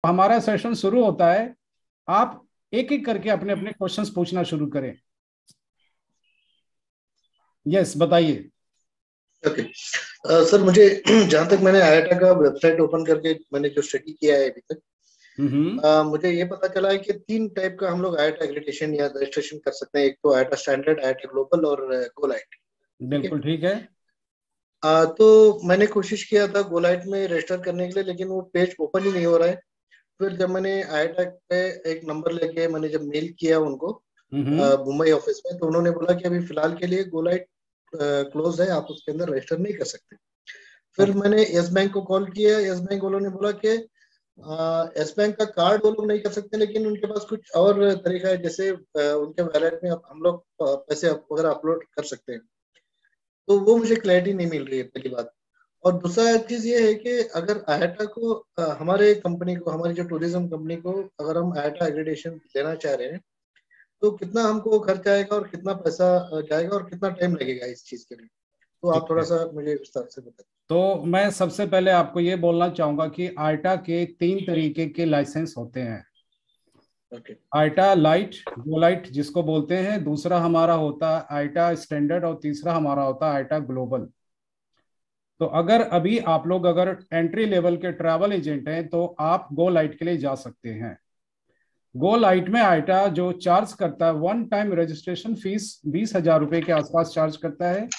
हमारा सेशन शुरू होता है, आप एक एक करके अपने अपने क्वेश्चंस पूछना शुरू करें। यस, बताइए। ओके सर, मुझे जहां तक मैंने आईआईटा का वेबसाइट ओपन करके मैंने जो स्टडी किया है अभी तक, मुझे ये पता चला है कि 3 टाइप का हम लोग आईआईटा एग्रीडेशन या रजिस्ट्रेशन कर सकते हैं। एक तो आईआईटा स्टैंडर्ड, आईआईटा ग्लोबल और गोलाइट। ठीक है। बिल्कुल ठीक है। तो मैंने कोशिश किया था गोलाइट में रजिस्टर करने के लिए, लेकिन वो पेज ओपन ही नहीं हो रहा है। फिर जब मैंने आईआईटा पे एक नंबर लेके मैंने जब मेल किया उनको मुंबई ऑफिस में, तो उन्होंने बोला कि अभी फिलहाल के लिए गोलाइट क्लोज है, आप उसके अंदर रजिस्टर नहीं कर सकते। फिर मैंने यस बैंक को कॉल किया। यस बैंक वालों ने बोला कि यस बैंक का कार्ड वो लोग नहीं कर सकते, लेकिन उनके पास कुछ और तरीका है, जैसे उनके वैलेट में हम लोग पैसे वगैरह अपलोड कर सकते हैं। तो वो मुझे क्लैरिटी नहीं मिल रही है, पहली बात। और दूसरा चीज ये है कि अगर आईआईटा को हमारे कंपनी को, हमारी जो टूरिज्म कंपनी को, अगर हम आईआईटा एग्रीडेशन लेना चाह रहे हैं, तो कितना हमको खर्च आएगा और कितना पैसा जाएगा और कितना टाइम लगेगा इस चीज के लिए? तो आप ठीक थोड़ा है, सा मुझे विस्तार से बताएं। तो मैं सबसे पहले आपको ये बोलना चाहूंगा कि आईटा के 3 तरीके के लाइसेंस होते हैं। ओके। आईटा लाइट, गोलाइट जिसको बोलते हैं, दूसरा हमारा होता है आईटा स्टैंडर्ड, और तीसरा हमारा होता है आईटा ग्लोबल। तो अगर अभी आप लोग अगर एंट्री लेवल के ट्रैवल एजेंट हैं तो आप गो लाइट के लिए जा सकते हैं। गो लाइट में आईटा जो चार्ज करता है, वन टाइम रजिस्ट्रेशन फीस 20,000 रुपए के आसपास चार्ज करता है,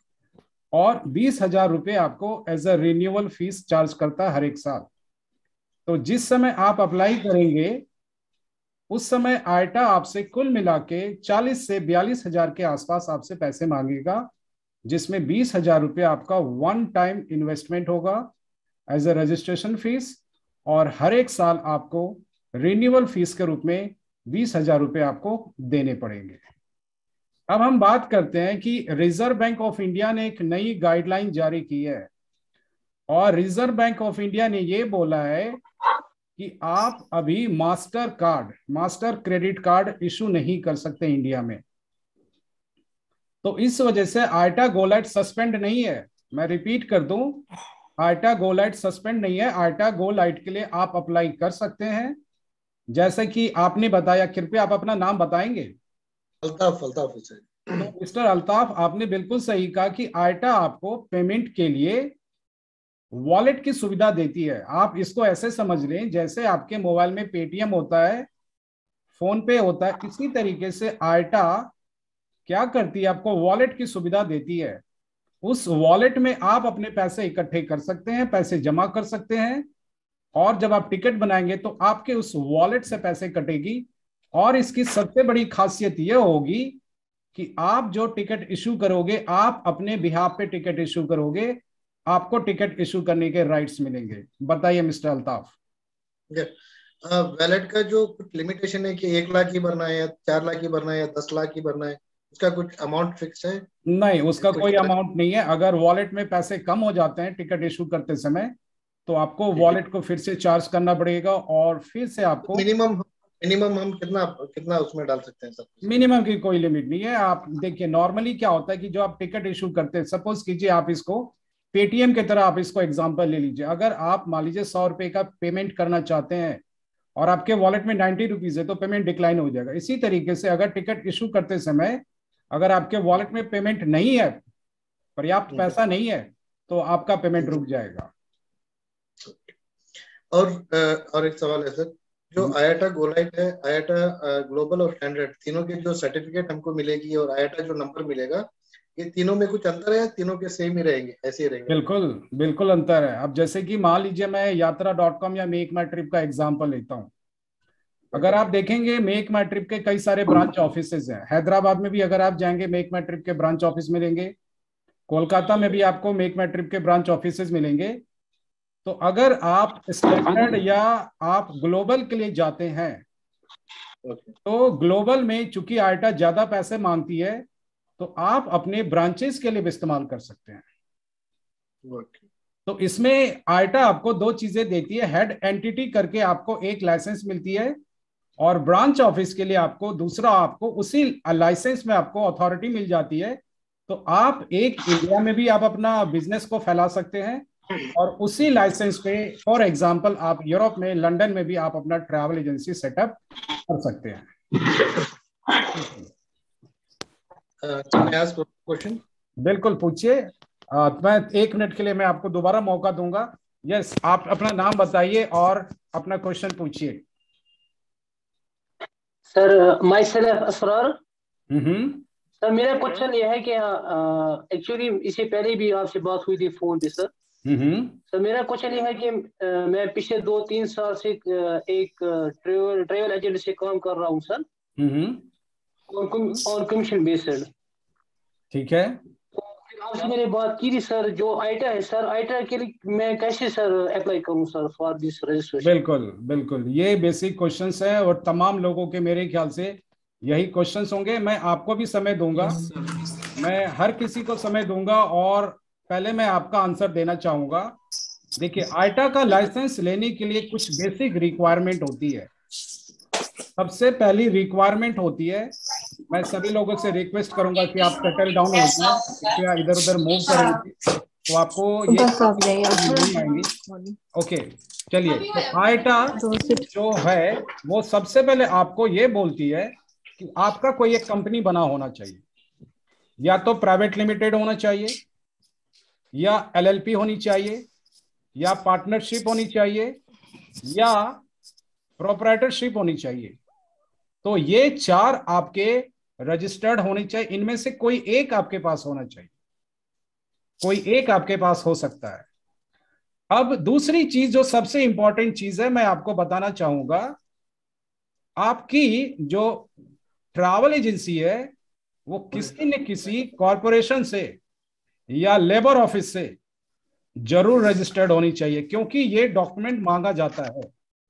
और 20,000 रुपये आपको as a renewal fees charge करता है हर एक साल। तो जिस समय आप अप्लाई करेंगे उस समय आईटा आपसे कुल मिला के 40 से 42,000 के आसपास आपसे पैसे मांगेगा, जिसमें 20,000 रुपये आपका वन टाइम इन्वेस्टमेंट होगा एज अ रजिस्ट्रेशन फीस, और हर एक साल आपको रिन्यूअल फीस के रूप में 20,000 रुपये आपको देने पड़ेंगे। अब हम बात करते हैं कि रिजर्व बैंक ऑफ इंडिया ने एक नई गाइडलाइन जारी की है, और रिजर्व बैंक ऑफ इंडिया ने ये बोला है कि आप अभी मास्टर क्रेडिट कार्ड इशू नहीं कर सकते इंडिया में। तो इस वजह से आईटा गोलाइट सस्पेंड नहीं है। मैं रिपीट कर दूं, आईटा गोलाइट सस्पेंड नहीं है। आईटा गोलाइट के लिए आप अप्लाई कर सकते हैं। जैसे कि आपने बताया, कृपया आप अपना नाम बताएंगे। अल्ताफ, अल्ताफ हुसैन। तो मिस्टर अल्ताफ, आपने बिल्कुल सही कहा कि आईटा आपको पेमेंट के लिए वॉलेट की सुविधा देती है। आप इसको ऐसे समझ लें जैसे आपके मोबाइल में पेटीएम होता है, फोन पे होता है, इसी तरीके से आईटा क्या करती है, आपको वॉलेट की सुविधा देती है। उस वॉलेट में आप अपने पैसे इकट्ठे कर सकते हैं, पैसे जमा कर सकते हैं, और जब आप टिकट बनाएंगे तो आपके उस वॉलेट से पैसे कटेगी। और इसकी सबसे बड़ी खासियत यह होगी कि आप जो टिकट इशू करोगे, आप अपने बिहाफ पे टिकट इशू करोगे, आपको टिकट इशू करने के राइट्स मिलेंगे। बताइए मिस्टर अल्ताफ। वैलेट का जो कुछ लिमिटेशन है कि 1 लाख ही भरना है या 4 लाख ही भरना है या 10 लाख ही भरना है, उसका कुछ अमाउंट फिक्स है? नहीं, उसका कुछ कोई पता? अमाउंट नहीं है। अगर वॉलेट में पैसे कम हो जाते हैं टिकट इशू करते समय, तो आपको ठीक है। वॉलेट को फिर से चार्ज करना पड़ेगा, और फिर से आपको मिनिमम मिनिमम हम कितना कितना उसमें डाल सकते हैं सब कुछ? मिनिमम की कोई लिमिट नहीं है। आप देखिए, नॉर्मली क्या होता है कि जो आप टिकट इशू करते हैं, सपोज कीजिए आप इसको पेटीएम की तरह आप इसको एग्जांपल ले लीजिए। अगर आप मान लीजिए 100 रुपए का पेमेंट करना चाहते हैं और आपके वॉलेट में 90 रुपीज है, तो पेमेंट डिक्लाइन हो जाएगा। इसी तरीके से अगर टिकट इशू करते समय अगर आपके वॉलेट में पेमेंट नहीं है, पर्याप्त पैसा नहीं है, तो आपका पेमेंट रुक जाएगा। और एक सवाल है सर, जो आईआईटा गोलाइट है, आईआईटा ग्लोबल और स्टैंडर्ड, तीनों की जो सर्टिफिकेट हमको मिलेगी और आईआईटा जो नंबर मिलेगा, ये तीनों में कुछ अंतर है या तीनों के सेम ही रहेंगे, ऐसे ही रहेंगे? बिल्कुल बिल्कुल अंतर है। अब जैसे कि मान लीजिए मैं यात्रा.com या मेक माई ट्रिप का एग्जांपल लेता हूं। अगर आप देखेंगे मेक माई ट्रिप के कई सारे ब्रांच ऑफिसेज हैं। हैदराबाद में भी अगर आप जाएंगे मेक माई ट्रिप के ब्रांच ऑफिस मिलेंगे, कोलकाता में भी आपको मेक माई ट्रिप के ब्रांच ऑफिसेज मिलेंगे। तो अगर आप स्टैंडर्ड या आप ग्लोबल के लिए जाते हैं, तो ग्लोबल में चूंकि आईटा ज्यादा पैसे मांगती है, तो आप अपने ब्रांचेस के लिए भी इस्तेमाल कर सकते हैं। तो इसमें आईटा आपको 2 चीजें देती है। हेड एंटिटी करके आपको एक लाइसेंस मिलती है, और ब्रांच ऑफिस के लिए आपको दूसरा, आपको उसी लाइसेंस में आपको अथॉरिटी मिल जाती है। तो आप एक इंडिया में भी आप अपना बिजनेस को फैला सकते हैं, और उसी लाइसेंस पे फॉर एग्जांपल आप यूरोप में, लंदन में भी आप अपना ट्रैवल एजेंसी सेटअप कर सकते हैं। क्वेश्चन बिल्कुल पूछिए। मैं 1 मिनट के लिए मैं आपको दोबारा मौका दूंगा। यस, आप अपना नाम बताइए और अपना क्वेश्चन पूछिए। Sir myself Asrar. Hmm. Sir मेरा क्वेश्चन ये है कि एक्चुअली इससे पहले भी आपसे बात हुई थी फोन पे सर। सर मेरा क्वेश्चन ये है कि मैं पिछले 2-3 साल से एक ट्रेवल एजेंट से काम कर रहा हूँ सर, और कमीशन बेस्ड। ठीक है। तो फिर आपसे मैंने बात की थी सर, जो आइटा है सर, आइटा के लिए मैं कैसे सर अप्लाई करूँ सर फॉर दिस रजिस्ट्रेशन? बिल्कुल बिल्कुल, ये बेसिक क्वेश्चंस है और तमाम लोगों के मेरे ख्याल से यही क्वेश्चंस होंगे। मैं आपको भी समय दूंगा, मैं हर किसी को समय दूंगा, और पहले मैं आपका आंसर देना चाहूंगा। देखिए, आइटा का लाइसेंस लेने के लिए कुछ बेसिक रिक्वायरमेंट होती है। सबसे पहली रिक्वायरमेंट होती है, मैं सभी लोगों से रिक्वेस्ट करूंगा कि आप सेटल डाउन हो जाए, कृपया इधर उधर मूव करेंगे तो आपको ये नहीं आएंगी। ओके, चलिए। तो आइटा जो है वो सबसे पहले आपको ये बोलती है कि आपका कोई एक कंपनी बना होना चाहिए, या तो प्राइवेट लिमिटेड होना चाहिए, या एलएलपी होनी चाहिए, या पार्टनरशिप होनी चाहिए, या प्रोप्राइटरशिप होनी चाहिए। तो ये 4 आपके रजिस्टर्ड होनी चाहिए, इनमें से कोई एक आपके पास होना चाहिए, कोई एक आपके पास हो सकता है। अब दूसरी चीज जो सबसे इंपॉर्टेंट चीज है, मैं आपको बताना चाहूंगा, आपकी जो ट्रैवल एजेंसी है वो किसी न किसी कॉरपोरेशन से या लेबर ऑफिस से जरूर रजिस्टर्ड होनी चाहिए, क्योंकि ये डॉक्यूमेंट मांगा जाता है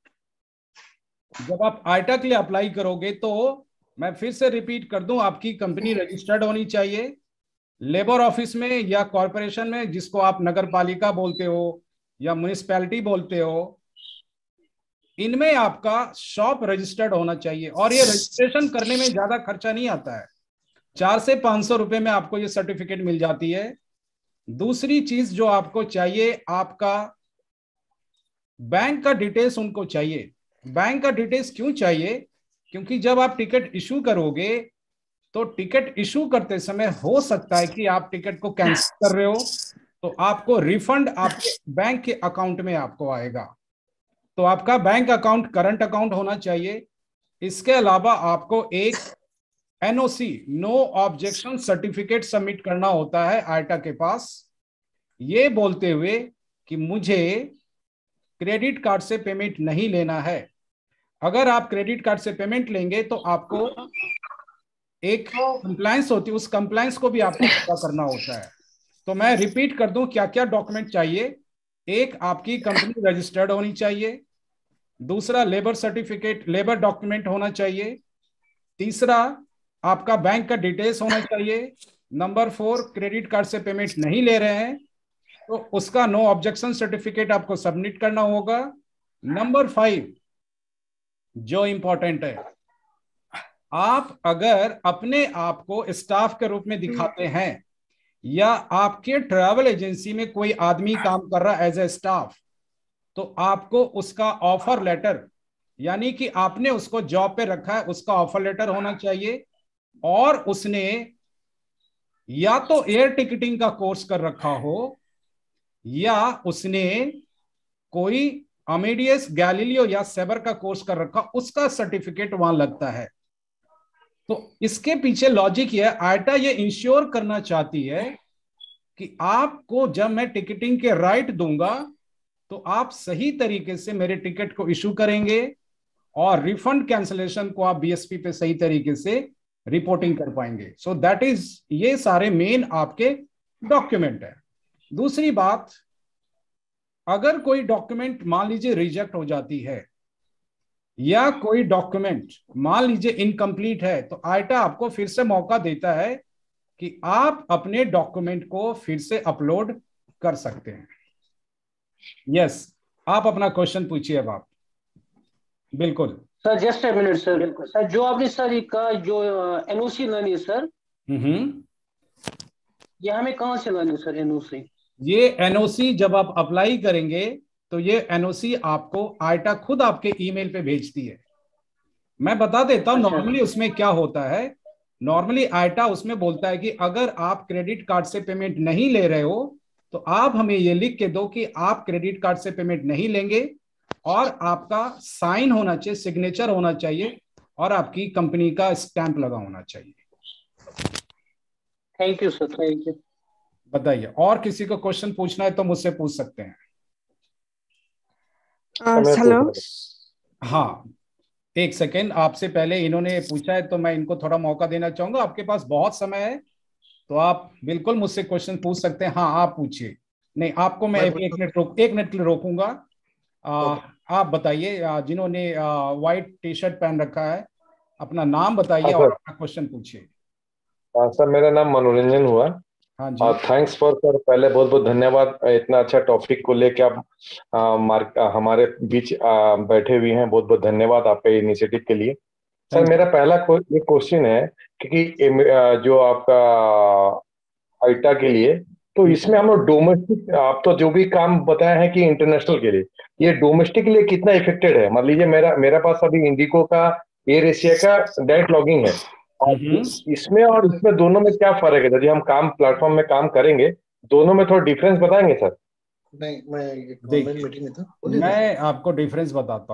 जब आप आइटा के लिए अप्लाई करोगे। तो मैं फिर से रिपीट कर दूं, आपकी कंपनी रजिस्टर्ड होनी चाहिए लेबर ऑफिस में या कॉरपोरेशन में, जिसको आप नगर पालिका बोलते हो या म्युनिसिपैलिटी बोलते हो। इनमें आपका शॉप रजिस्टर्ड होना चाहिए, और ये रजिस्ट्रेशन करने में ज्यादा खर्चा नहीं आता है, 400 से 500 रुपए में आपको ये सर्टिफिकेट मिल जाती है। दूसरी चीज जो आपको चाहिए, आपका बैंक का डिटेल्स उनको चाहिए। बैंक का डिटेल्स क्यों चाहिए? क्योंकि जब आप टिकट इशू करोगे तो टिकट इशू करते समय हो सकता है कि आप टिकट को कैंसिल कर रहे हो, तो आपको रिफंड आपके बैंक के अकाउंट में आपको आएगा। तो आपका बैंक अकाउंट करंट अकाउंट होना चाहिए। इसके अलावा आपको एक NOC, no objection certificate submit करना होता है आइटा के पास, ये बोलते हुए कि मुझे क्रेडिट कार्ड से पेमेंट नहीं लेना है। अगर आप क्रेडिट कार्ड से पेमेंट लेंगे तो आपको एक कंप्लायंस होती है, उस कंप्लायंस को भी आपको पूरा करना होता है। तो मैं रिपीट कर दूं क्या क्या डॉक्यूमेंट चाहिए। एक, आपकी कंपनी रजिस्टर्ड होनी चाहिए। दूसरा, लेबर सर्टिफिकेट, लेबर डॉक्यूमेंट होना चाहिए। तीसरा, आपका बैंक का डिटेल्स होना चाहिए। नंबर 4, क्रेडिट कार्ड से पेमेंट नहीं ले रहे हैं तो उसका नो ऑब्जेक्शन सर्टिफिकेट आपको सबमिट करना होगा। नंबर 5 जो इंपॉर्टेंट है, आप अगर अपने आप को स्टाफ के रूप में दिखाते हैं या आपके ट्रैवल एजेंसी में कोई आदमी काम कर रहा है एज ए स्टाफ, तो आपको उसका ऑफर लेटर, यानी कि आपने उसको जॉब पे रखा है, उसका ऑफर लेटर होना चाहिए, और उसने या तो एयर टिकटिंग का कोर्स कर रखा हो या उसने कोई अमेडियस, गैलीलियो या सेबर का कोर्स कर रखा, उसका सर्टिफिकेट वहां लगता है। तो इसके पीछे लॉजिक ये है, आइटा ये इंश्योर करना चाहती है कि आपको जब मैं टिकटिंग के राइट दूंगा तो आप सही तरीके से मेरे टिकट को इशू करेंगे और रिफंड कैंसलेशन को आप बीएसपी पे सही तरीके से रिपोर्टिंग कर पाएंगे। सो दैट इज, ये सारे मेन आपके डॉक्यूमेंट है। दूसरी बात, अगर कोई डॉक्यूमेंट मान लीजिए रिजेक्ट हो जाती है या कोई डॉक्यूमेंट मान लीजिए इनकम्प्लीट है, तो आइटा आपको फिर से मौका देता है कि आप अपने डॉक्यूमेंट को फिर से अपलोड कर सकते हैं। यस, आप अपना क्वेश्चन पूछिए अब आप। बिल्कुल sir, just a minute sir. Sir जो आपने सर ये कहा, जो एनओसी लानी है सर, ये हमें कहाँ से लानी है सर एनओसी? ये एनओसी जब आप अप्लाई करेंगे तो ये एनओसी आपको आईटा खुद आपके ईमेल पे भेजती है। मैं बता देता हूँ नॉर्मली उसमें क्या होता है। नॉर्मली आईटा उसमें बोलता है कि अगर आप क्रेडिट कार्ड से पेमेंट नहीं ले रहे हो तो आप हमें ये लिख के दो कि आप क्रेडिट कार्ड से पेमेंट नहीं लेंगे, और आपका साइन होना चाहिए, सिग्नेचर होना चाहिए, और आपकी कंपनी का स्टैंप लगा होना चाहिए। Thank you sir, thank you. बताइए, और किसी को क्वेश्चन पूछना है तो मुझसे पूछ सकते हैं। हेलो। हाँ, एक सेकेंड, आपसे पहले इन्होंने पूछा है तो मैं इनको थोड़ा मौका देना चाहूंगा। आपके पास बहुत समय है तो आप बिल्कुल मुझसे क्वेश्चन पूछ सकते हैं। हाँ, आप पूछिए। नहीं, आपको मैं एक मिनट के लिए रोकूंगा। आप बताइए, जिन्होंने व्हाइट टी शर्ट पहन रखा है, अपना नाम बताइए और अपना क्वेश्चन पूछिए। सर, मेरा नाम मनोरंजन हुआ। हाँ जी। थैंक्स फॉर सर, पहले बहुत बहुत धन्यवाद, इतना अच्छा टॉपिक को लेके आप हमारे बीच बैठे हुए हैं। बहुत बहुत धन्यवाद आपके इनिशिएटिव के लिए। सर, मेरा पहला ये क्वेश्चन है क्योंकि जो आपका आईटा के लिए, तो इसमें हम लोग डोमेस्टिक, आप तो जो भी काम बताया है कि इंटरनेशनल के लिए, ये डोमेस्टिक के लिए कितना इफेक्टेड है? मान लीजिए मेरा पास अभी इंडिगो का, एयर एशिया का डायरेक्ट लॉगिंग है, और इसमें और इसमें दोनों में क्या फर्क है? यदि हम काम प्लेटफॉर्म में काम करेंगे, दोनों में थोड़ा डिफरेंस बताएंगे सर? नहीं, मैं आपको डिफरेंस बताता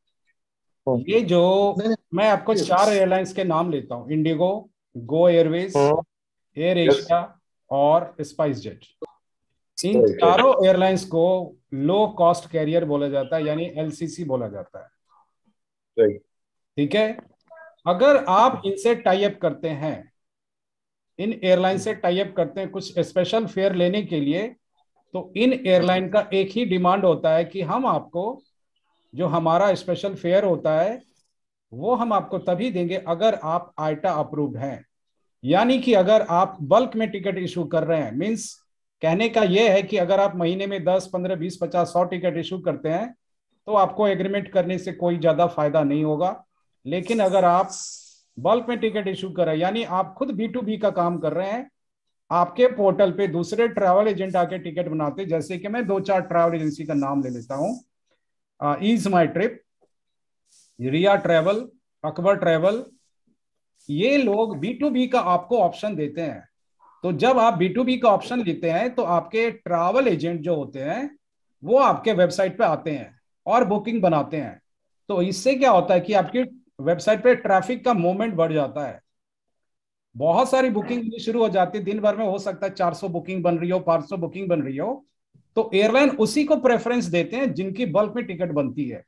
हूँ। ये जो मैं आपको 4 एयरलाइंस के नाम लेता हूँ, IndiGo, Go Airways, AirAsia और स्पाइस जेट। इन चारों एयरलाइंस को लो कॉस्ट कैरियर बोला जाता है, यानी एलसीसी बोला जाता है। ठीक है। अगर आप इनसे टाई अप करते हैं, इन एयरलाइन से टाई अप करते हैं कुछ स्पेशल फेयर लेने के लिए, तो इन एयरलाइन का एक ही डिमांड होता है कि हम आपको जो हमारा स्पेशल फेयर होता है वो हम आपको तभी देंगे अगर आप आईटा अप्रूव्ड हैं। यानी कि अगर आप बल्क में टिकट इशू कर रहे हैं, मींस कहने का यह है कि अगर आप महीने में 10, 15, 20, 50, 100 टिकट इशू करते हैं तो आपको एग्रीमेंट करने से कोई ज्यादा फायदा नहीं होगा। लेकिन अगर आप बल्क में टिकट इशू कर रहे हैं, यानी आप खुद B2B का काम कर रहे हैं, आपके पोर्टल पे दूसरे ट्रैवल एजेंट आके टिकट बनाते, जैसे कि मैं 2-4 ट्रैवल एजेंसी का नाम ले लेता हूं, EaseMyTrip, Riya travel, Akbar travel, ये लोग B2B का आपको ऑप्शन देते हैं। तो जब आप B2B का ऑप्शन लेते हैं तो आपके ट्रैवल एजेंट जो होते हैं वो आपके वेबसाइट पे आते हैं और बुकिंग बनाते हैं। तो इससे क्या होता है कि आपकी वेबसाइट पे ट्रैफिक का मूवमेंट बढ़ जाता है, बहुत सारी बुकिंग शुरू हो जाती है। दिन भर में हो सकता है 400 बुकिंग बन रही हो, 500 बुकिंग बन रही हो, तो एयरलाइन उसी को प्रेफरेंस देते हैं जिनकी बल्क में टिकट बनती है।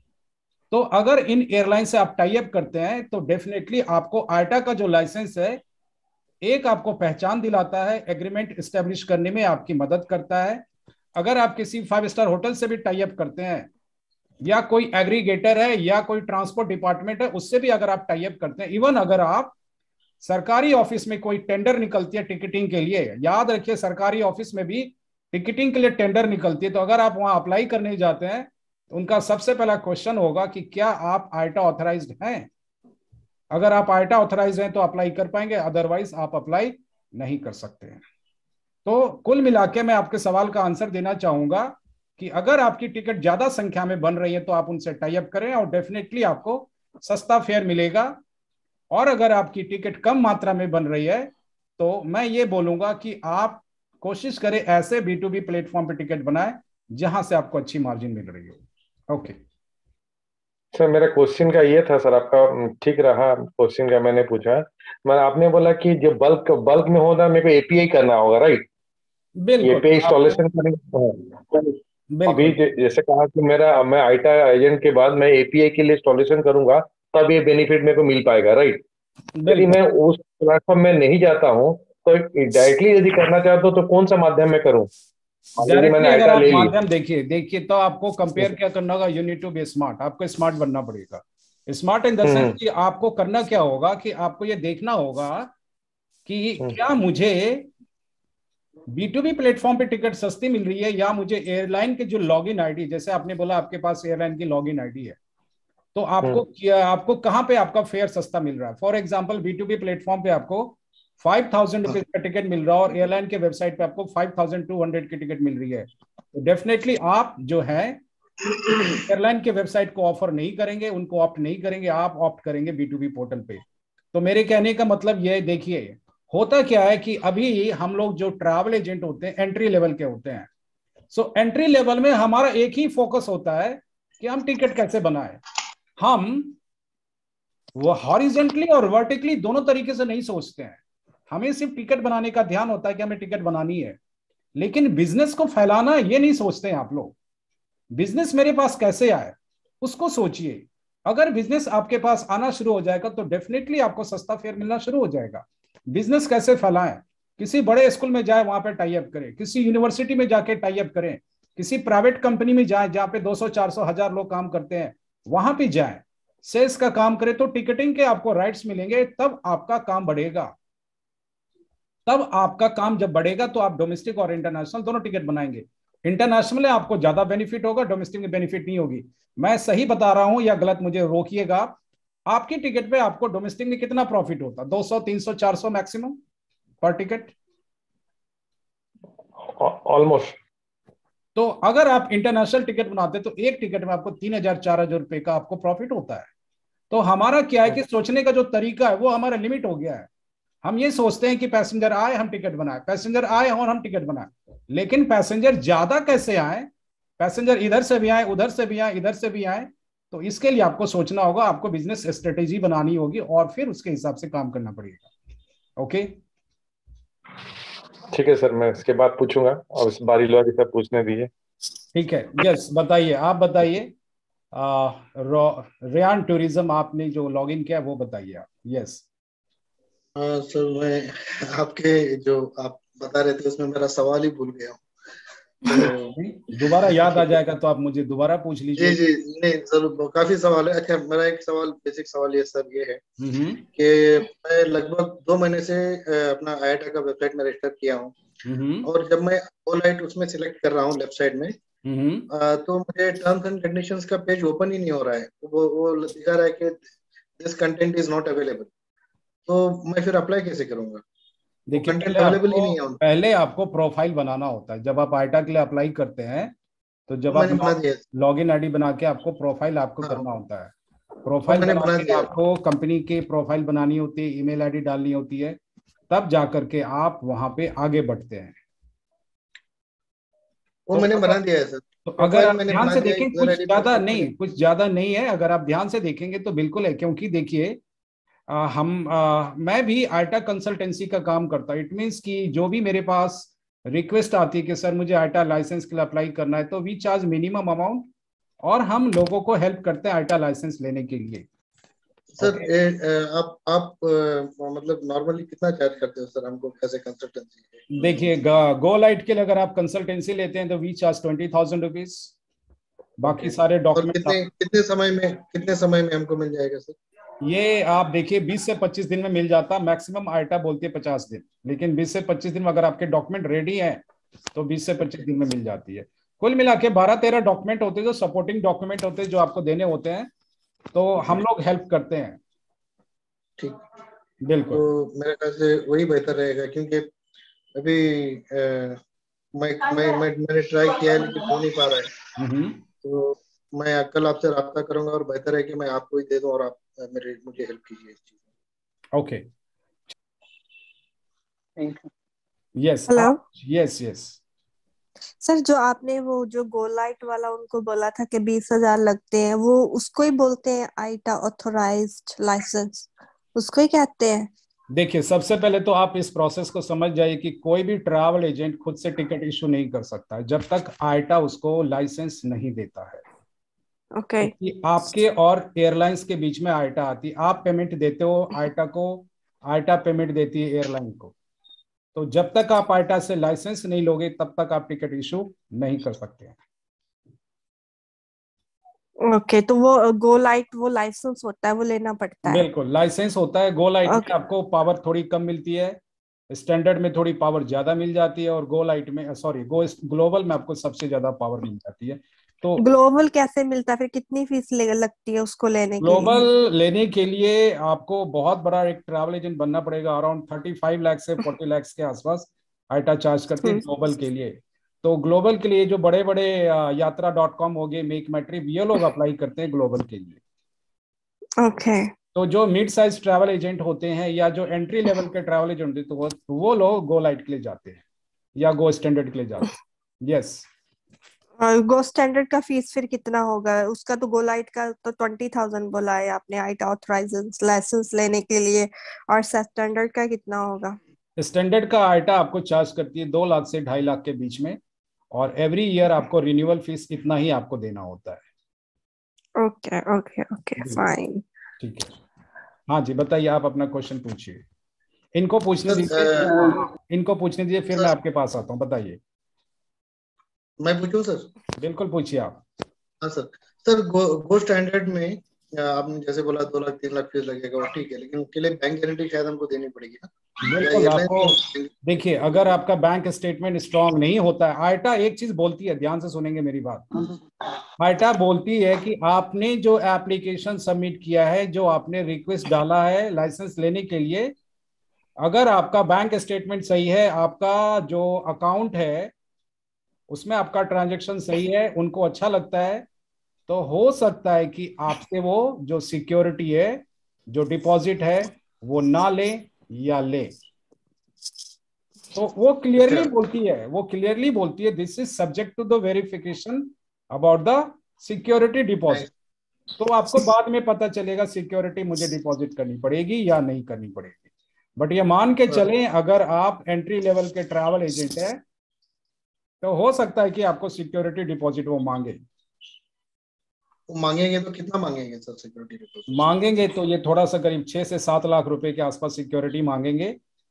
तो अगर इन एयरलाइन से आप टाई अप करते हैं तो डेफिनेटली आपको आईटा का जो लाइसेंस है, एक आपको पहचान दिलाता है, एग्रीमेंट एस्टेब्लिश करने में आपकी मदद करता है। अगर आप किसी 5 स्टार होटल से भी टाई अप करते हैं, या कोई एग्रीगेटर है, या कोई ट्रांसपोर्ट डिपार्टमेंट है, उससे भी अगर आप टाई अप करते हैं, इवन अगर आप सरकारी ऑफिस में कोई टेंडर निकलती है टिकटिंग के लिए, याद रखिए सरकारी ऑफिस में भी टिकटिंग के लिए टेंडर निकलती है, तो अगर आप वहां अप्लाई करने जाते हैं तो उनका सबसे पहला क्वेश्चन होगा कि क्या आप आईटा ऑथराइज्ड हैं। अगर आप आईटा ऑथराइज हैं तो अप्लाई कर पाएंगे, अदरवाइज आप अप्लाई नहीं कर सकते हैं। तो कुल मिला के मैं आपके सवाल का आंसर देना चाहूंगा कि अगर आपकी टिकट ज्यादा संख्या में बन रही है तो आप उनसे टाई अप करें और डेफिनेटली आपको सस्ता फेयर मिलेगा। और अगर आपकी टिकट कम मात्रा में बन रही है तो मैं ये बोलूंगा कि आप कोशिश करें ऐसे B2B प्लेटफॉर्म पे टिकट बनाए जहां से आपको अच्छी मार्जिन मिल रही हो। ओके सर, मेरा क्वेश्चन का ये था सर, आपका ठीक रहा क्वेश्चन का मैंने पूछा। मैं आपने बोला कि जो बल्क में होगा मेरे को एपीआई करना होगा, राइट? एपीआई इंस्टॉलेशन करने, अभी जैसे कहा कि मैं आईटा एजेंट के बाद मैं एपीआई के लिए इंस्टॉलेशन करूंगा तब ये बेनिफिट मेरे को मिल पाएगा, राइट? यदि मैं उस प्लेटफॉर्म में नहीं जाता हूँ तो डायरेक्टली यदि करना चाहता हूँ तो कौन सा माध्यम में करूँ? डायरेक्टली अगर आप माध्यम देखिए तो आपको कंपेयर क्या करना होगा, you need to be smart, आपको स्मार्ट बनना पड़ेगा। स्मार्ट इन द सेंस कि आपको करना क्या होगा कि आपको ये देखना होगा कि क्या मुझे B2B प्लेटफॉर्म पे टिकट सस्ती मिल रही है या मुझे एयरलाइन के जो लॉगिन आईडी, जैसे आपने बोला आपके पास एयरलाइन की लॉगिन आईडी है, तो आपको कहां पे आपका फेयर सस्ता मिल रहा है। फॉर एग्जांपल B2B प्लेटफॉर्म पे आपको ₹5,000 का टिकट मिल रहा है और एयरलाइन के वेबसाइट पे आपको 5,200 की टिकट मिल रही है, तो डेफिनेटली आप जो है एयरलाइन के वेबसाइट को ऑफर नहीं करेंगे, उनको ऑप्ट नहीं करेंगे, आप ऑप्ट करेंगे B2B पोर्टल पे। तो मेरे कहने का मतलब ये, देखिए होता क्या है कि अभी हम लोग जो ट्रैवल एजेंट होते हैं एंट्री लेवल के होते हैं, सो एंट्री लेवल में हमारा एक ही फोकस होता है कि हम टिकट कैसे बनाए। हम वो हॉरिजॉन्टली और वर्टिकली दोनों तरीके से नहीं सोचते हैं, हमें सिर्फ टिकट बनाने का ध्यान होता है कि हमें टिकट बनानी है, लेकिन बिजनेस को फैलाना ये नहीं सोचते हैं आप लोग। बिजनेस मेरे पास कैसे आए उसको सोचिए। अगर बिजनेस आपके पास आना शुरू हो जाएगा तो डेफिनेटली आपको सस्ता फेयर मिलना शुरू हो जाएगा। बिजनेस कैसे फैलाएं, किसी बड़े स्कूल में जाए वहां पे टाई अप करें, किसी यूनिवर्सिटी में जाके टाई अप करें, किसी प्राइवेट कंपनी में जाए जहां पे 200 400 1000 लोग काम करते हैं, वहां पे जाए, सेल्स का काम करें, तो टिकटिंग के आपको राइट्स मिलेंगे, तब आपका काम बढ़ेगा। तब आपका काम जब बढ़ेगा तो आप डोमेस्टिक और इंटरनेशनल दोनों टिकट बनाएंगे। इंटरनेशनल में आपको ज्यादा बेनिफिट होगा, डोमेस्टिक में बेनिफिट नहीं होगी। मैं सही बता रहा हूं या गलत मुझे रोकिएगा। आपकी टिकट पे आपको डोमेस्टिक में कितना प्रॉफिट होता? 200 300 400 मैक्सिमम पर टिकट ऑलमोस्ट। तो अगर आप इंटरनेशनल टिकट बनाते तो एक टिकट में आपको 3,000 4,000 रुपए का आपको प्रॉफिट होता है। तो हमारा क्या है कि सोचने का जो तरीका है वो हमारा लिमिट हो गया है। हम ये सोचते हैं कि पैसेंजर आए हम टिकट बनाए, पैसेंजर आए और हम टिकट बनाए, लेकिन पैसेंजर ज्यादा कैसे आए, पैसेंजर इधर से भी आए, उधर से भी आए, इधर से भी आए, तो इसके लिए आपको सोचना होगा, आपको बिजनेस स्ट्रेटेजी बनानी होगी और फिर उसके हिसाब से काम करना पड़ेगा। ओके, ठीक है सर, मैं इसके बाद पूछूंगा और इस बारी लोग सब पूछने दीजिए। ठीक है, यस बताइए, आप बताइए। रेयान टूरिज्म आपने जो लॉगिन किया वो बताइए आप। यस सर, मैं आपके जो आप बता रहे थे उसमें मेरा सवाल ही भूल गया हूँ, तो दोबारा याद आ जाएगा तो आप मुझे दोबारा पूछ लीजिए। जी जी, नहीं सर काफी सवाल है। अच्छा, मेरा एक सवाल, बेसिक सवाल ये सर ये है कि मैं लगभग 2 महीने से अपना आईआईटा का वेबसाइट में रजिस्टर किया हूँ, और जब मैं गोलाइट उसमें सिलेक्ट कर रहा हूँ लेफ्ट साइड में, तो मुझे टर्म्स एंड कंडीशंस का पेज ओपन ही नहीं हो रहा है। वो दिखा रहा है कि this content is not available. तो मैं फिर अप्लाई कैसे करूंगा? देखिए, पहले आपको प्रोफाइल बनाना होता है। जब आप आईटा के लिए अप्लाई करते हैं तो जब आप लॉगिन आईडी बना के आपको प्रोफाइल आपको करना होता है। प्रोफाइल बना के आपको कंपनी की प्रोफाइल बनानी होती है, ईमेल आईडी डालनी होती है, तब जाकर के आप वहां पे आगे बढ़ते हैं। वो मैंने बना दिया है सर। तो अगर आप ध्यान से देखें, कुछ ज्यादा नहीं है। अगर आप ध्यान से देखेंगे तो बिल्कुल है, क्योंकि देखिए मैं भी आईटा कंसल्टेंसी का काम करता हूँ। इट मीन्स कि जो भी मेरे पास रिक्वेस्ट आती है कि सर मुझे आईटा लाइसेंस के लिए अप्लाई करना है, तो वी चार्ज मिनिमम अमाउंट और हम लोगों को हेल्प करते हैं आईटा लाइसेंस लेने के लिए। सर आप मतलब नॉर्मली कितना चार्ज करते हो सर हमको एज ए कंसल्टेंसी? देखिए, गोलाइट के लिए अगर आप कंसल्टेंसी लेते हैं तो वी चार्ज 20,000 रुपीज। बाकी सारे डॉक्यूमेंट कितने समय में हमको मिल जाएगा सर? ये आप देखिए 20 से 25 दिन में मिल जाता। मैक्सिमम आईटा बोलती है 50 दिन, लेकिन 20 से 25 दिन में अगर आपके डॉक्यूमेंट रेडी हैं तो 20 से 25 दिन में मिल जाती है। कुल मिला के 12-13 डॉक्यूमेंट होते हैं जो सपोर्टिंग डॉक्यूमेंट होते हैं, जो आपको देने होते हैं, तो हम लोग हेल्प करते हैं। ठीक, बिल्कुल। तो मेरे ख्याल से वही बेहतर रहेगा, क्योंकि अभी मैंने ट्राई किया है लेकिन हो नहीं पा रहा है। तो मैं कल आपसे रब्ता करूंगा और बेहतर है कि मैं आपको ही दे दूं और आप मुझे हेल्प कीजिए इस चीज में। Okay, yes hello, yes yes sir जो आपने वो जो गोलाइट वाला उनको बोला था कि 20,000 लगते हैं, वो उसको ही बोलते हैं आईटा ऑथोराइज्ड लाइसेंस, उसको ही कहते हैं? देखिए, सबसे पहले तो आप इस प्रोसेस को समझ जाइए कि कोई भी ट्रैवल एजेंट खुद से टिकट इशू नहीं कर सकता जब तक आईटा उसको लाइसेंस नहीं देता है। ओके। कि आपके और एयरलाइंस के बीच में आईटा आती, आप पेमेंट देते हो आईटा को, आईटा पेमेंट देती है एयरलाइन को। तो जब तक आप आईटा से लाइसेंस नहीं लोगे तब तक आप टिकट इशू नहीं कर सकते हैं। ओके, तो वो गोलाइट वो लाइसेंस होता है, वो लेना पड़ता है? बिल्कुल, लाइसेंस होता है। गोलाइट में आपको पावर थोड़ी कम मिलती है, स्टैंडर्ड में थोड़ी पावर ज्यादा मिल जाती है, और गोलाइट में गो ग्लोबल में आपको सबसे ज्यादा पावर मिल जाती है। तो ग्लोबल कैसे मिलता है फिर, कितनी फीस लगती है उसको लेने के लिए? ग्लोबल लेने के लिए आपको बहुत बड़ा एक ट्रैवल एजेंट बनना पड़ेगा, अराउंड 35 लाख से 40 लाख के आसपास आइटा चार्ज करते हैं ग्लोबल के लिए। तो ग्लोबल के लिए जो बड़े बड़े यात्रा.com हो गए, मेक माई ट्रिप, ये लोग अप्लाई करते हैं ग्लोबल के लिए। ओके। तो जो मिड साइज ट्रैवल एजेंट होते हैं या जो एंट्री लेवल के ट्रैवल एजेंट होते हैं, तो वो लोग गो लाइट के लिए जाते हैं या गो स्टैंडर्ड के लिए जाते हैं। यस। और गो स्टैंडर्ड का फीस फिर कितना होगा उसका? तो गो लाइट का तो 20,000 बोला है आपने आइटा ऑथराइजेशन लाइसेंस लेने के लिए, और स्टैंडर्ड का कितना होगा? स्टैंडर्ड का आइटा आपको चार्ज करती है 2 लाख से 2.5 लाख के बीच में, और एवरी ईयर आपको रिन्यूअल फीस इतना ही आपको देना होता है। Okay okay okay fine. ठीक है। हाँ जी, बताइए, आप अपना क्वेश्चन पूछिए। इनको पूछने दीजिए, फिर मैं आपके पास आता हूँ। बताइए। मैं पूछूं सर? बिल्कुल पूछिए आप। हाँ सर। सर गो स्टैंडर्ड में आपने जैसे बोला 2 लाख 3 लाख फीस लगेगा, वो ठीक है, लेकिन उसके लिए बैंक गारंटी शायद हमको देनी पड़ेगी ना? बिल्कुल। आपको देखिए, अगर आपका बैंक स्टेटमेंट स्ट्रांग नहीं होता है, आइटा एक चीज बोलती है, ध्यान से सुनेंगे मेरी बात। आइटा बोलती है कि आपने जो एप्लीकेशन सबमिट किया है, जो आपने रिक्वेस्ट डाला है लाइसेंस लेने के लिए, अगर आपका बैंक स्टेटमेंट सही है, आपका जो अकाउंट है उसमें आपका ट्रांजैक्शन सही है, उनको अच्छा लगता है, तो हो सकता है कि आपसे वो जो सिक्योरिटी है, जो डिपॉजिट है, वो ना ले या ले। तो वो क्लियरली बोलती है this is subject to the verification about the security deposit. तो आपको बाद में पता चलेगा सिक्योरिटी मुझे डिपॉजिट करनी पड़ेगी या नहीं करनी पड़ेगी। बट ये मान के चलें, अगर आप एंट्री लेवल के ट्रैवल एजेंट है, तो हो सकता है कि आपको सिक्योरिटी डिपॉजिट वो मांगेंगे तो कितना मांगेंगे सर सिक्योरिटी डिपॉजिट? मांगेंगे तो ये थोड़ा सा करीब 6 से 7 लाख रुपए के आसपास सिक्योरिटी मांगेंगे।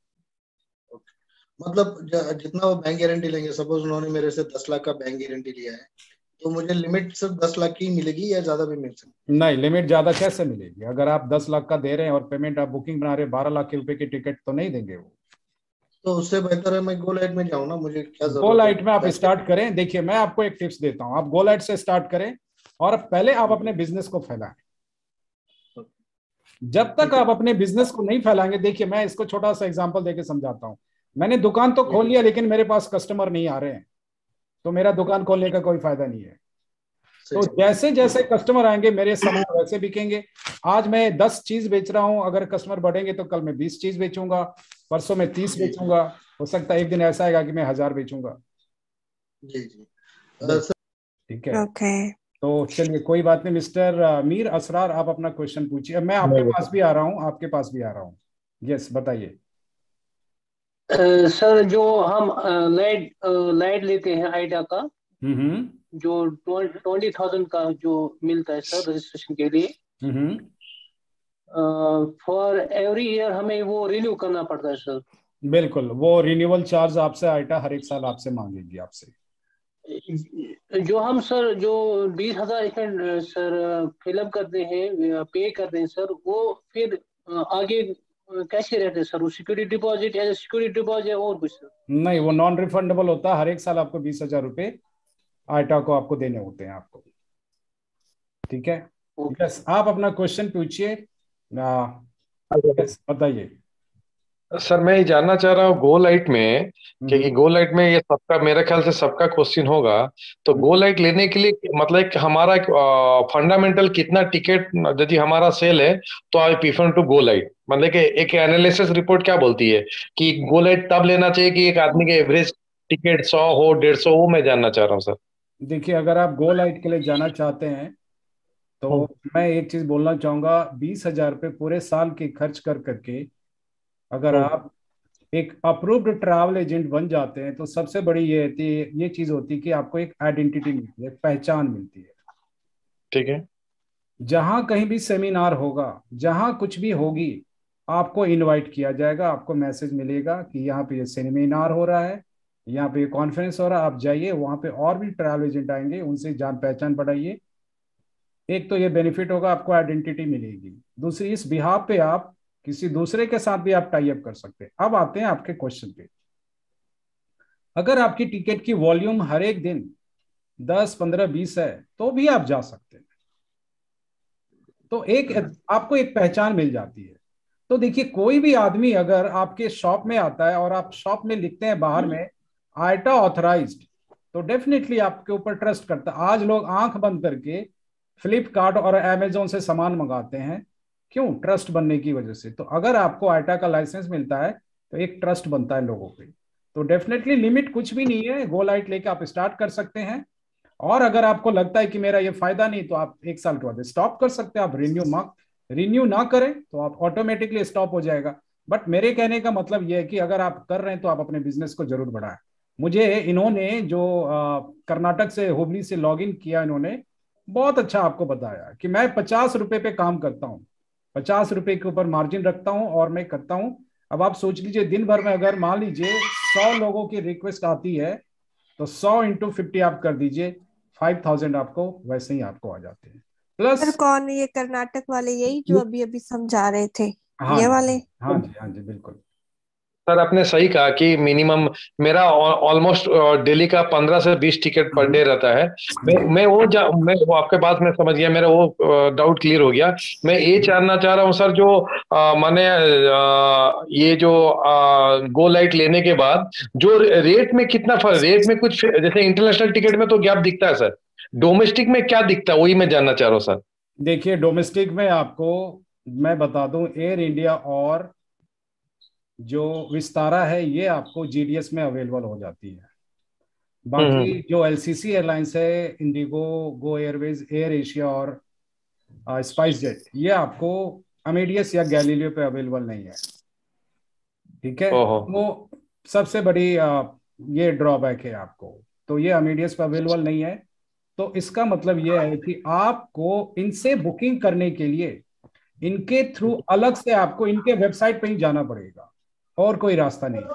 मतलब जितना वो बैंक गारंटी लेंगे, सपोज उन्होंने मेरे से 10 लाख का बैंक गारंटी लिया है, तो मुझे लिमिट सिर्फ 10 लाख की मिलेगी या ज्यादा भी मिल सकती है? नहीं, लिमिट ज्यादा कैसे मिलेगी? अगर आप 10 लाख का दे रहे हैं और पेमेंट आप बुकिंग बना रहे हैं, 12 लाख के रुपए की टिकट तो नहीं देंगे वो। तो उससे बेहतर है मैं गो लाइट में जाऊँ ना, मुझे क्या जरूरत है? गो लाइट में आप स्टार्ट करें। देखिए, मैं आपको एक टिप्स देता हूं, आप गो लाइट से स्टार्ट करें और पहले आप अपने बिजनेस को फैलाएं। जब तक आप अपने बिजनेस को नहीं फैलाएंगे, देखिए मैं इसको छोटा सा एग्जांपल देके समझाता हूं। मैंने दुकान तो खोल लिया, लेकिन मेरे पास कस्टमर नहीं आ रहे हैं, तो मेरा दुकान खोलने का कोई फायदा नहीं है। तो जैसे जैसे कस्टमर आएंगे, मेरे सामान वैसे बिकेंगे। आज मैं 10 चीज बेच रहा हूं, अगर कस्टमर बढ़ेंगे तो कल मैं 20 चीज बेचूंगा, परसों में 30 बेचूंगा, हो सकता है एक दिन ऐसा आएगा कि मैं 1000 बेचूंगा। जी जी। ठीक है। तो चलिए, कोई बात नहीं। मिस्टर मीर असरार, आप अपना क्वेश्चन पूछिए। मैं आपके पास भी आ रहा हूँ, आपके पास भी आ रहा हूँ। यस, बताइए। सर, जो हम लाइट लेते हैं आइडा का, जो 20,000 का जो मिलता है सर रजिस्ट्रेशन के लिए, फॉर एवरी ईयर हमें वो रिन्यू करना पड़ता है सर? बिल्कुल, वो रिन्यूअल चार्ज आपसे आइटा हर एक साल आपसे मांगेगी आपसे। जो हम सर जो 20,000 इसमें सर फिलअप करते हैं, पे करते हैं सर, वो फिर आगे कैसे रहते हैं सर? वो security deposit as security deposit और कुछ सर? नहीं, वो नॉन रिफंडेबल होता है। हर एक साल आपको 20,000 रुपए आइटा को आपको देने होते हैं आपको। ठीक है। यस, आप अपना क्वेश्चन पूछिए। बताइए सर। मैं ये जानना चाह रहा हूँ गो लाइट में, क्योंकि गो लाइट में ये सबका, मेरे ख्याल से सबका क्वेश्चन होगा। तो गो लाइट लेने के लिए मतलब एक हमारा फंडामेंटल कितना टिकट यदि हमारा सेल है तो I prefer to go light, मतलब कि एक एनालिसिस रिपोर्ट क्या बोलती है कि गो लाइट तब लेना चाहिए कि एक आदमी के एवरेज टिकट 100 हो 150, वो मैं जानना चाह रहा हूँ सर। देखिए, अगर आप गो लाइट के लिए जाना चाहते हैं तो मैं एक चीज बोलना चाहूंगा, 20,000 रुपये पूरे साल के खर्च कर करके अगर आप एक अप्रूव्ड ट्रैवल एजेंट बन जाते हैं, तो सबसे बड़ी ये चीज होती है कि आपको एक आइडेंटिटी मिलती है, पहचान मिलती है। ठीक है। जहां कहीं भी सेमिनार होगा, जहां कुछ भी होगी, आपको इनवाइट किया जाएगा, आपको मैसेज मिलेगा कि यहाँ पे ये सेमिनार हो रहा है, यहाँ पे ये कॉन्फ्रेंस हो रहा है, आप जाइए, वहां पे और भी ट्रैवल एजेंट आएंगे, उनसे जान पहचान बढ़ाइए। एक तो ये बेनिफिट होगा, आपको आइडेंटिटी मिलेगी। दूसरी, इस बिहाफ पे आप किसी दूसरे के साथ भी आप टाई अप कर सकते हैं। अब आते हैं आपके क्वेश्चन पे। अगर आपकी टिकट की वॉल्यूम हर एक दिन 10, 15, 20 है तो भी आप जा सकते हैं। तो एक आपको एक पहचान मिल जाती है। तो देखिए, कोई भी आदमी अगर आपके शॉप में आता है और आप शॉप में लिखते हैं बाहर में आइटा ऑथराइज्ड, तो डेफिनेटली आपके ऊपर ट्रस्ट करता है। आज लोग आंख बंद करके फ्लिपकार्ट और अमेजोन से सामान मंगाते हैं, क्यों? ट्रस्ट बनने की वजह से। तो अगर आपको आइटा का लाइसेंस मिलता है तो एक ट्रस्ट बनता है लोगों पे। तो डेफिनेटली लिमिट कुछ भी नहीं है, गो लाइट लेके आप स्टार्ट कर सकते हैं। और अगर आपको लगता है कि मेरा ये फायदा नहीं, तो आप 1 साल के बाद स्टॉप कर सकते हैं। आप रिन्यू ना करें तो आप ऑटोमेटिकली स्टॉप हो जाएगा। बट मेरे कहने का मतलब यह है कि अगर आप कर रहे हैं तो आप अपने बिजनेस को जरूर बढ़ाएं। मुझे इन्होंने जो कर्नाटक से, हुबली से लॉग इन किया, इन्होंने बहुत अच्छा आपको बताया कि मैं 50 रुपए पे काम करता हूँ, 50 रुपए के ऊपर मार्जिन रखता हूँ और मैं करता हूँ। अब आप सोच लीजिए, दिन भर में अगर मान लीजिए 100 लोगों की रिक्वेस्ट आती है, तो 100 × 50 आप कर दीजिए, 5,000 आपको वैसे ही आपको आ जाते हैं। सर प्लस कौन, ये कर्नाटक वाले यही जो अभी अभी समझा रहे थे, हाँ ये जी, वाले? हाँ जी, हाँ जी, बिल्कुल। सर आपने सही कहा कि मिनिमम मेरा ऑलमोस्ट डेली का 15 से 20 टिकट पर डे रहता है। मैं वो आपके बात में समझ गया, मेरा वो डाउट क्लियर हो गया। मैं ये जानना चाह रहा हूँ सर, जो माने ये जो गो लाइट लेने के बाद जो रेट में कितना फर्क, रेट में कुछ जैसे इंटरनेशनल टिकट में तो गैप दिखता है सर, डोमेस्टिक में क्या दिखता है वही मैं जानना चाह रहा हूँ सर। देखिए, डोमेस्टिक में आपको मैं बता दूं, एयर इंडिया और जो विस्तारा है ये आपको जीडीएस में अवेलेबल हो जाती है। बाकी हम्म। जो एलसीसी एयरलाइंस है, IndiGo, Go Airways, AirAsia और स्पाइस जेट, ये आपको अमेडियस या गैलीलियो पे अवेलेबल नहीं है। ठीक है, ओहो। वो सबसे बड़ी ये ड्रॉबैक है आपको। तो ये अमेडियस पे अवेलेबल नहीं है। तो इसका मतलब ये है कि आपको इनसे बुकिंग करने के लिए इनके थ्रू अलग से आपको इनके वेबसाइट पे ही जाना पड़ेगा, और कोई रास्ता नहीं।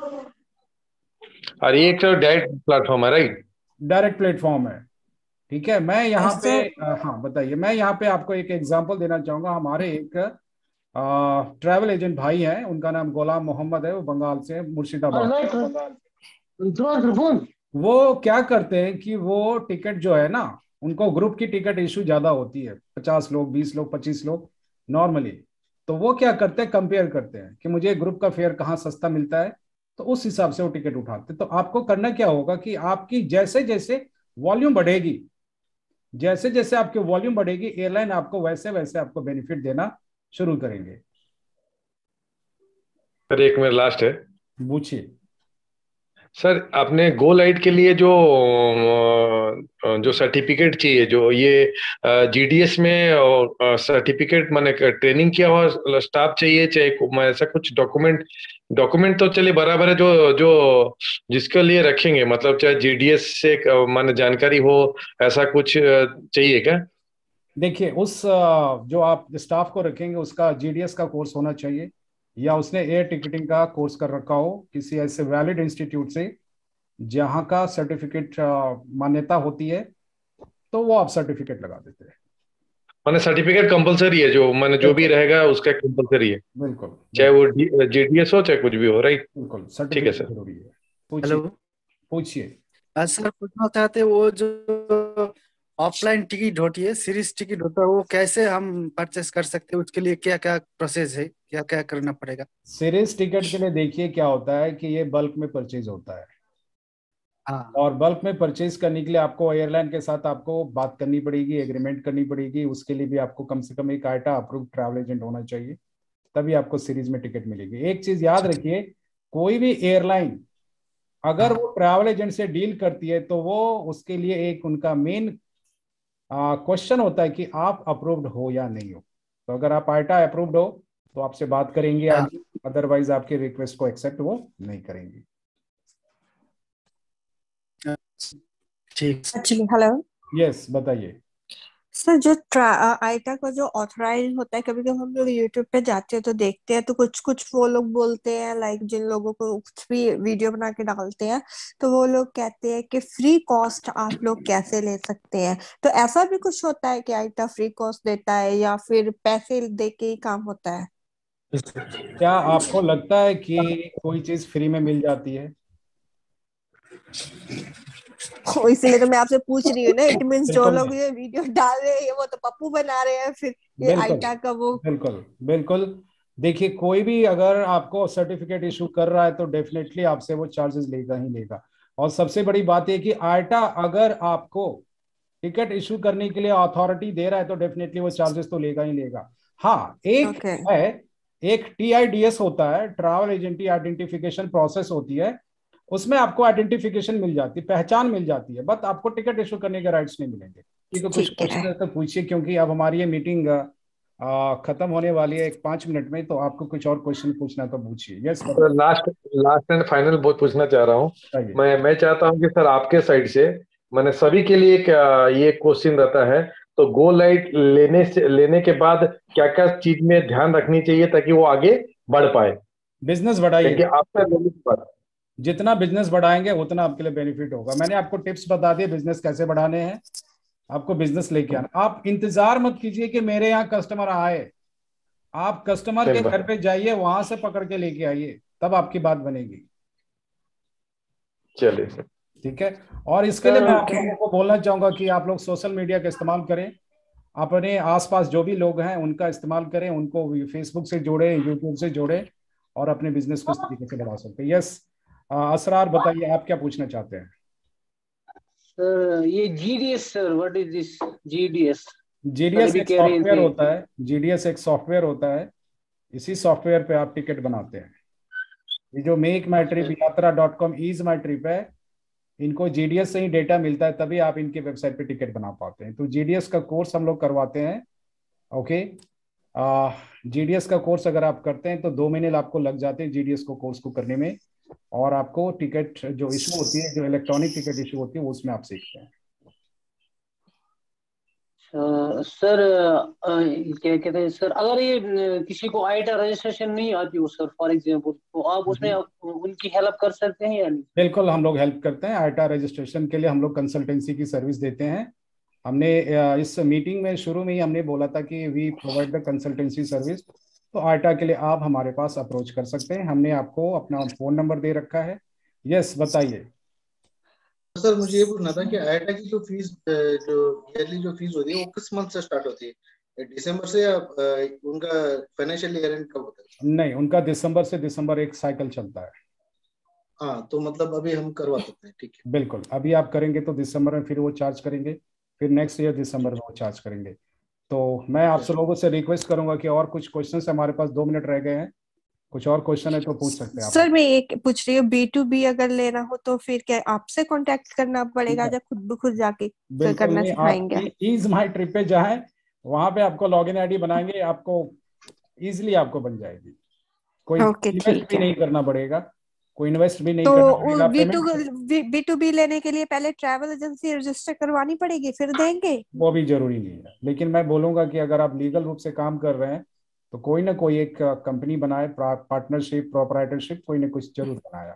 और ये एक डायरेक्ट प्लेटफॉर्म है, राइट? डायरेक्ट प्लेटफॉर्म है। ठीक है, मैं यहाँ पे सर हाँ बताइए, मैं यहाँ पे आपको एक एग्जांपल देना चाहूंगा। हमारे एक ट्रैवल एजेंट भाई हैं, उनका नाम गुलाम मोहम्मद है, वो बंगाल से, मुर्शिदाबाद। वो क्या करते हैं कि वो टिकट जो है ना, उनको ग्रुप की टिकट इशू ज्यादा होती है, 50 लोग, 20 लोग, 25 लोग नॉर्मली। तो वो क्या करते हैं, कंपेयर करते हैं कि मुझे ग्रुप का फेयर कहाँ सस्ता मिलता है, तो उस हिसाब से वो टिकट उठाते हैं। तो आपको करना क्या होगा कि आपकी जैसे जैसे वॉल्यूम बढ़ेगी, जैसे जैसे आपकी वॉल्यूम बढ़ेगी, एयरलाइन आपको वैसे वैसे आपको बेनिफिट देना शुरू करेंगे। सर एक मेरा लास्ट है। पूछिए। सर आपने गो लाइट के लिए जो सर्टिफिकेट चाहिए, जो ये जीडीएस में सर्टिफिकेट माने ट्रेनिंग किया हुआ स्टाफ चाहिए, चाहे ऐसा कुछ डॉक्यूमेंट, डॉक्यूमेंट तो चलिए बराबर है, जो जो जिसके लिए रखेंगे, मतलब चाहे जीडीएस से माने जानकारी हो, ऐसा कुछ चाहिए क्या? देखिए, उस जो आप स्टाफ को रखेंगे उसका जीडीएस का कोर्स होना चाहिए, या उसने एयर टिकटिंग का कोर्स कर रखा हो किसी ऐसे वैलिड इंस्टीट्यूट से जहाँ का सर्टिफिकेट मान्यता होती है, तो वो आप सर्टिफिकेट लगा देते हैं। माने सर्टिफिकेट कंपलसरी है, जो माने जो भी बिल्कुल, रहेगा उसका कंपलसरी है, बिल्कुल, चाहे बिल्कुल, वो जीडीएस हो चाहे कुछ भी हो, राइट? बिल्कुल ठीक है सर्टिफिकेट सर। जरूरी है। पूछिए, हेलो। पूछिए। सर पूछना चाहते वो जो ऑफलाइन टिकट होती है, सीरीज टिकट होता है, वो कैसे हम परचेस कर सकते हैं? उसके लिए क्या क्या प्रोसेस है, क्या क्या करना पड़ेगा? सीरीज टिकट के लिए देखिए क्या होता है कि ये बल्क में परचेज होता है, हाँ। और बल्क में परचेज करने के लिए आपको एयरलाइन के साथ आपको बात करनी पड़ेगी, एग्रीमेंट करनी पड़ेगी। उसके लिए भी आपको कम से कम एक आइटा अप्रूव ट्रैवल एजेंट होना चाहिए, तभी आपको सीरीज में टिकट मिलेगी। एक चीज याद रखिए, कोई भी एयरलाइन अगर हाँ। वो ट्रैवल एजेंट से डील करती है तो वो उसके लिए एक उनका मेन क्वेश्चन होता है कि आप अप्रूव्ड हो या नहीं हो। तो अगर आप आइटा अप्रूव्ड हो तो आपसे बात करेंगे हाँ। आगे, अदरवाइज आपके रिक्वेस्ट को एक्सेप्ट वो नहीं करेंगे। ठीक। एक्चुअली हेलो यस, बताइए। सर, जो आइटा का जो ऑथराइज होता है, कभी कभी हम लोग यूट्यूब पे जाते हैं तो देखते हैं, तो कुछ कुछ वो लोग बोलते हैं, लाइक जिन लोगों को कुछ भी वीडियो बना के डालते हैं, तो वो लोग कहते हैं कि फ्री कॉस्ट आप लोग कैसे ले सकते हैं। तो ऐसा भी कुछ होता है कि आइटा फ्री कॉस्ट देता है, या फिर पैसे दे के ही काम होता है? क्या आपको लगता है कि कोई चीज फ्री में मिल जाती है? इसलिए तो मैं आपसे पूछ रही हूँ ना। इट मींस जो लोग ये वीडियो डाल रहे हैं वो तो पप्पू बना रहे हैं, फिर ये आईटा का वो। बिल्कुल बिल्कुल। देखिए, कोई भी अगर आपको सर्टिफिकेट इशू कर रहा है तो डेफिनेटली आपसे वो चार्जेस लेगा ही लेगा। और सबसे बड़ी बात है कि आईटा अगर आपको टिकट इशू करने के लिए अथॉरिटी दे रहा है तो डेफिनेटली वो चार्जेस तो लेगा ही लेगा। हाँ, एक है, एक TIDS होता है, ट्रैवल एजेंटी आइडेंटिफिकेशन प्रोसेस होती है, उसमें आपको आइडेंटिफिकेशन मिल जाती है, पहचान मिल जाती है, बट आपको टिकट इशू करने के राइट्स नहीं मिलेंगे। ठीक है, कुछ क्वेश्चन है तो पूछिए, क्योंकि अब हमारी ये मीटिंग खत्म होने वाली है 5 मिनट में, तो आपको कुछ और क्वेश्चन पूछना तो पूछिए। यस, लास्ट एंड फाइनल बहुत पूछना चाह रहा हूँ। मैं चाहता हूँ कि सर आपके साइड से, मैंने सभी के लिए ये क्वेश्चन रहता है, तो गो लाइट लेने के बाद क्या क्या चीज में ध्यान रखनी चाहिए ताकि वो आगे बढ़ पाए? बिजनेस बढ़ाइए, आपका लेने के बाद जितना बिजनेस बढ़ाएंगे उतना आपके लिए बेनिफिट होगा। मैंने आपको टिप्स बता दिए बिजनेस कैसे बढ़ाने हैं। आपको बिजनेस लेके आना, आप इंतजार मत कीजिए कि मेरे यहाँ कस्टमर आए, आप कस्टमर के घर पे जाइए, वहां से पकड़ के लेके आइए, तब आपकी बात बनेगी। चलिए, ठीक है। और इसके लिए मैं आप लोगों को बोलना चाहूंगा कि आप लोग सोशल मीडिया का इस्तेमाल करें, अपने आसपास जो भी लोग हैं उनका इस्तेमाल करें, उनको फेसबुक से जोड़े, यूट्यूब से जोड़े, और अपने बिजनेस को इस तरीके से बढ़ा सकते हैं। यस, असरार बताइए, आप क्या पूछना चाहते हैं? सर ये GDS sir, what is this GDS? GDS एक सॉफ्टवेयर होता है, GDS एक सॉफ्टवेयर होता है, इसी सॉफ्टवेयर पे आप टिकट बनाते हैं। ये जो मेक माई ट्रिप, यात्रा.com, ईज माई ट्रिप है, इनको GDS से ही डेटा मिलता है, तभी आप इनके वेबसाइट पे टिकट बना पाते हैं। तो GDS का कोर्स हम लोग करवाते हैं। ओके, GDS का कोर्स अगर आप करते हैं तो 2 महीने आपको लग जाते हैं GDS को कोर्स को करने में, और आपको टिकट जो इशू होती है, जो इलेक्ट्रॉनिक टिकट इशू होती है, वो उसमें आप सीखते हैं। सर क्या कहते हैं सर, अगर ये किसी को आईटा रजिस्ट्रेशन नहीं आती हो सर, फॉर एग्जांपल, तो आप उसमें उनकी हेल्प कर सकते हैं या नहीं? बिल्कुल, हम लोग हेल्प करते हैं। आईटा रजिस्ट्रेशन के लिए हम लोग कंसल्टेंसी की सर्विस देते हैं। हमने इस मीटिंग में शुरू में ही हमने बोला था कि we provide the consultancy service, तो आईटा के लिए आप हमारे पास अप्रोच कर सकते हैं। हमने आपको अपना फोन नंबर दे रखा है। यस, बताइए सर। मुझे ये पूछना था कि आईटा की जो फीस, जो ईयरली जो फीस होती है, वो किस मंथ से स्टार्ट होती है? दिसंबर से, या उनका फाइनेंशियल ईयर एंड कब होता है? नहीं, उनका दिसंबर से दिसंबर एक साइकिल चलता है। हाँ, तो मतलब अभी हम करवा सकते हैं? ठीक है, बिल्कुल, अभी आप करेंगे तो दिसंबर में फिर वो चार्ज करेंगे, फिर नेक्स्ट ईयर दिसंबर में वो चार्ज करेंगे। तो मैं आपसे लोगों से रिक्वेस्ट करूंगा कि और कुछ क्वेश्चन, हमारे पास 2 मिनट रह गए हैं, कुछ और क्वेश्चन है तो पूछ सकते हैं आप। सर मैं एक पूछ रही हूँ, B2B अगर लेना हो तो फिर क्या आपसे कांटेक्ट करना पड़ेगा या खुद ब खुद जाके करना सिखाएंगे? आप ईज माई ट्रिप पे जाएं, वहां पे आपको लॉगिन आईडी बनाएंगे, आपको इजीली आपको बन जाएगी। कोई इन्वेस्ट भी नहीं करना पड़ेगा, कोई इन्वेस्ट भी नहीं करना पड़ेगा। B2B लेने के लिए पहले ट्रैवल एजेंसी रजिस्टर करवानी पड़ेगी, फिर देंगे? वो भी जरूरी नहीं है, लेकिन मैं बोलूंगा कि अगर आप लीगल रूप से काम कर रहे हैं तो कोई ना कोई एक कंपनी बनाए, पार्टनरशिप, प्रोप्राइटरशिप, कोई ना कुछ जरूर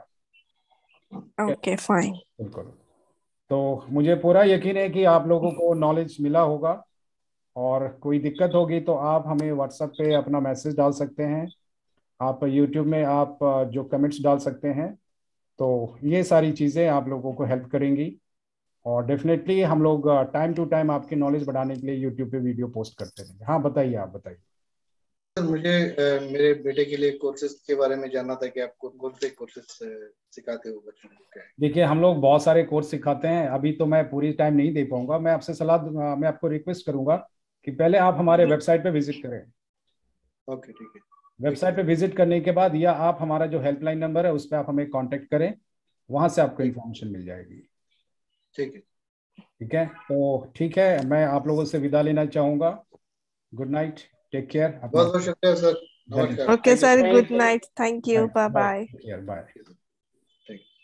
बनाया। Okay, fine. बिल्कुल। तो मुझे पूरा यकीन है कि आप लोगों को नॉलेज मिला होगा, और कोई दिक्कत होगी तो आप हमें व्हाट्सएप पे अपना मैसेज डाल सकते हैं, आप यूट्यूब में आप जो कमेंट्स डाल सकते हैं। तो ये सारी चीज़ें आप लोगों को हेल्प करेंगी, और डेफिनेटली हम लोग टाइम टू टाइम आपकी नॉलेज बढ़ाने के लिए यूट्यूब पे वीडियो पोस्ट करते रहेंगे। हाँ, बताइए, आप बताइए। सर मुझे मेरे बेटे के लिए कोर्सेज के बारे में जानना था कि आप कौन से कोर्सेज सिखाते हो बच्चों को? क्या है? देखिए, हम लोग बहुत सारे कोर्स सिखाते हैं, अभी तो मैं पूरी टाइम नहीं दे पाऊंगा। मैं आपसे मैं आपको रिक्वेस्ट करूंगा कि पहले आप हमारे वेबसाइट पे विजिट करें। ओके, ठीक है। वेबसाइट पे विजिट करने के बाद, या आप हमारा जो हेल्पलाइन नंबर है उस पर आप हमें कांटेक्ट करें, वहां से आपको इन्फॉर्मेशन मिल जाएगी। ठीक है, ठीक है। तो ठीक है, मैं आप लोगों से विदा लेना चाहूंगा। Good night, take care. बहुत बहुत शुक्रिया sir. Okay sir, good night, thank you, bye bye. Bye.